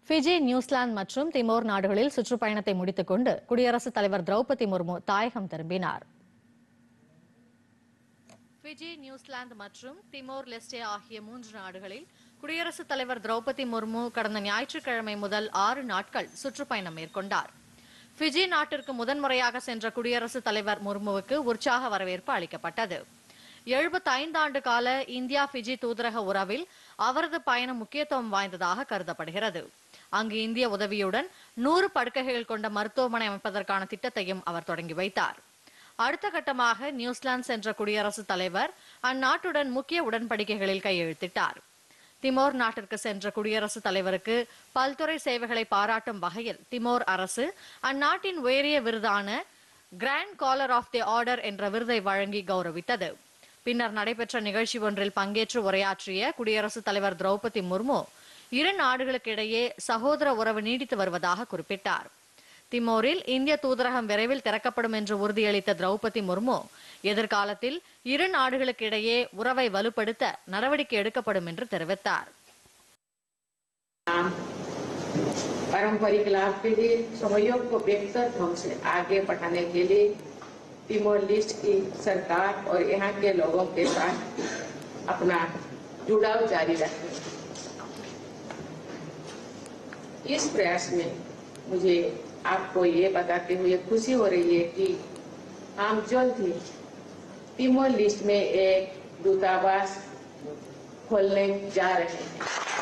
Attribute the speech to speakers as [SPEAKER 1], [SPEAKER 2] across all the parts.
[SPEAKER 1] Fiji, New Zealand மற்றும் Timor நாடுகளில் சுற்றுப்பயணத்தை முடித்துக் கொண்டு குடியரசுத் தலைவர் திரௌபதி முர்மு தாயகம் திரும்பினார். ஃபிஜி, நியூசிலாந்து மற்றும் திமோர் லெஸ்டே ஆகிய 3 நாடுகளில் குடியரசுத் தலைவர் திரௌபதி முர்மு கடந்த ஞாயிற்றுக்கிழமை முதல் 6 நாட்கள் சுற்றுப்பயணம் மேற்கொண்டார். ஃபிஜி நாட்டிற்கு முதன்முறையாக சென்ற குடியரசுத் தலைவர் முர்முவுக்கு உற்சாக வரவேற்பு அளிக்கப்பட்டது. 75 ஆண்டு கால இந்தியா ஃபிஜி தூதரக உறவில் அவரது பயணம் முக்கியத்துவம் வாய்ந்ததாக கருதப்படுகிறது. அங்கு இந்திய உதவியுடன் 100 படுக்கைகள் கொண்ட மருத்துவமனை அமைப்பதற்கான திட்டத்தையும் அவர் தொடங்கி வைத்தார். அடுத்த கட்டமாக நியூசிலாந்து சென்ற குடியரசுத் தலைவர் அந்நாட்டுடன் முக்கிய உடன்படிக்கைகளில் கையெழுத்திட்டார். திமோர் நாட்டிற்கு சென்ற குடியரசுத் தலைவருக்கு பல்துறை சேவைகளை பாராட்டும் வகையில் திமோர் அரசு அந்நாட்டின் உயரிய விருதான Grand Collar of the Order என்ற விருதை வழங்கி கௌரவித்தது. பின்னர் நடைபெற்ற நிகழ்ச்சி ஒன்றில் பங்கேற்று உரையாற்றிய குடியரசுத் தலைவர் திரௌபதி முர்மு 2 நாடுகளுக்கு இடையே சகோதர உறவு நீடித்து வருவதாக குறிப்பிட்டார். திமோரில் இந்திய தூதரகம் விரைவில் திறக்கப்படும் என்று உறுதியளித்த திரௌபதி முர்மு எதிர்காலத்தில் 2 நாடுகளுக்கு இடையே உறவை வலுப்படுத்த நடவடிக்கை எடுக்கப்படும் என்று தெரிவித்தார்.
[SPEAKER 2] पारंपरिक लाभ के लिए सहयोग को बेहतर ढंग से आगे बढ़ाने के लिए तिमोर लेस्टे की सरकार और यहाँ के लोगों के साथ अपना जुड़ाव जारी रखें। इस प्रयास में मुझे आपको ये बताते हुए खुशी हो रही है कि हम जल्द ही तिमोर लेस्टे में एक दूतावास खोलने जा रहे हैं.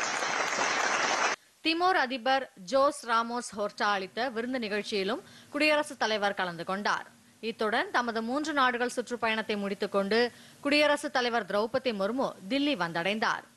[SPEAKER 1] திமோர் அதிபர் ஜோஸ் ராமோஸ் ஹோர்டா அளித்த விருந்து நிகழ்ச்சியிலும் குடியரசுத் தலைவர் கலந்து கொண்டார். இத்துடன் தமது 3 நாடுகள் சுற்றுப்பயணத்தை முடித்துக் கொண்டு குடியரசுத் தலைவர் திரௌபதி முர்மு தில்லி வந்தடைந்தார்.